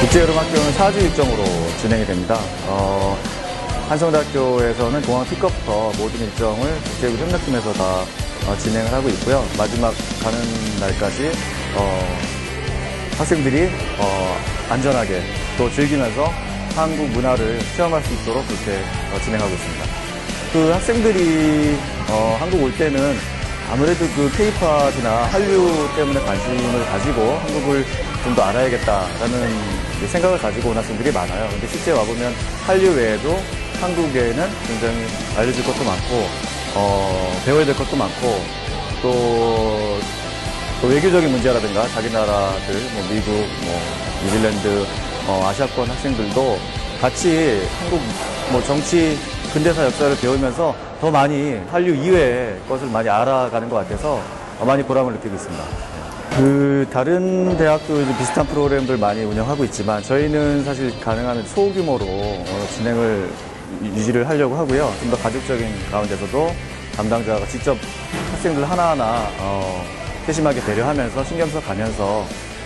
국제여름학교는 4주 일정으로 진행이 됩니다. 한성대학교에서는 공항 픽업부터 모든 일정을 국제여름협력팀에서 다 진행을 하고 있고요. 마지막 가는 날까지 학생들이 안전하게 또 즐기면서 한국 문화를 체험할 수 있도록 그렇게 진행하고 있습니다. 그 학생들이 한국 올 때는 아무래도 그 K-팝이나 한류 때문에 관심을 가지고 한국을 좀 더 알아야겠다라는 생각을 가지고 온 학생들이 많아요. 근데 실제 와보면 한류 외에도 한국에는 굉장히 알려질 것도 많고, 배워야 될 것도 많고, 또 외교적인 문제라든가 자기 나라들, 뭐 미국, 뭐 뉴질랜드, 아시아권 학생들도 같이 한국 뭐 정치, 근대사 역사를 배우면서 더 많이 한류 이외의 것을 많이 알아가는 것 같아서 많이 보람을 느끼고 있습니다. 그 다른 대학도 비슷한 프로그램들 많이 운영하고 있지만 저희는 사실 가능하면 소규모로 진행을 유지를 하려고 하고요. 좀 더 가족적인 가운데서도 담당자가 직접 학생들 하나하나 세심하게 배려하면서 신경 써 가면서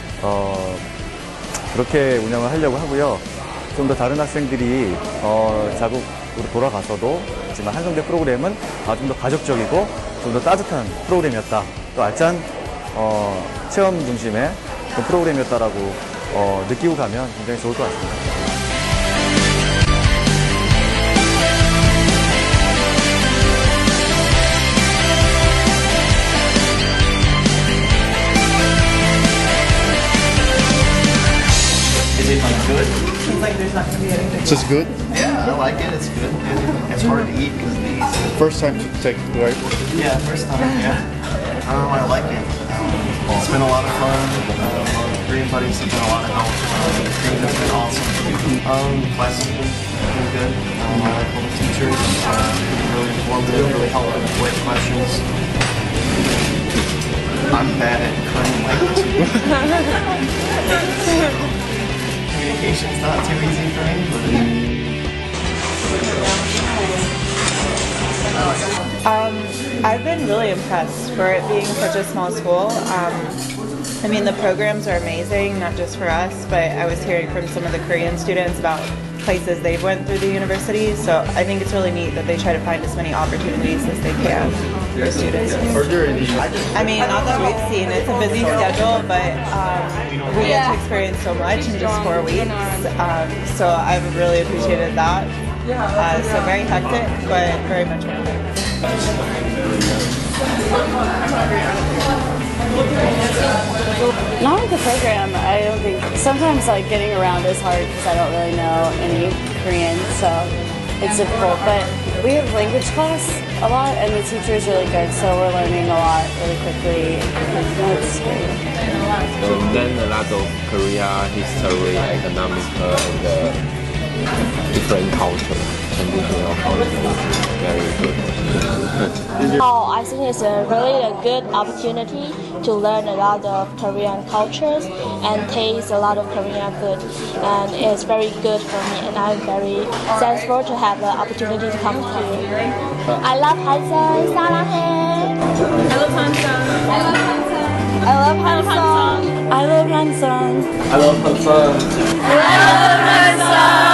그렇게 운영을 하려고 하고요. 좀 더 다른 학생들이 자국으로 돌아가서도 하지만 한성대 프로그램은 좀 더 가족적이고 좀 더 따뜻한 프로그램이었다. 또 알찬 체험 중심의 프로그램이었다라고 느끼고 가면 굉장히 좋을 것 같습니다. Is it good? Seems like there's not going to be anything. Is this good? Yeah, I like it. It's good. It's hard to eat because of these. First time to take, right? Yeah, first time. Yeah. I like it. It's been a lot of fun. Korean buddies have been a lot of help. Things have been awesome. Classes have been good. I like all the teachers. Really informative. Really helpful with questions. I'm bad at Korean language. Communication's not too easy for me, but I've been really impressed for it being such a small school. I mean, the programs are amazing, not just for us, but I was hearing from some of the Korean students about places they went through the university, so I think it's really neat that they try to find as many opportunities as they can for students. I mean, not that we've seen, it's a busy schedule, but we get to experience so much in just 4 weeks, so I've really appreciated that. So very hectic, but very much worth it. Not with the program, I don't think. Sometimes like getting around is hard because I don't really know any Korean, so it's difficult. But we have language class a lot, and the teacher is really good, so we're learning a lot really quickly. It's great. Learn a lot of Korea history, economic, and different culture, traditional culture. Very good. I think it's really a good opportunity to learn a lot of Korean cultures and taste a lot of Korean food, and it's very good for me, and I'm very thankful to have the opportunity to come here. I love Hanson, 사랑해. I love Hanson. I love Hanson. I love Hanson. I love Hanson. I love Hanson.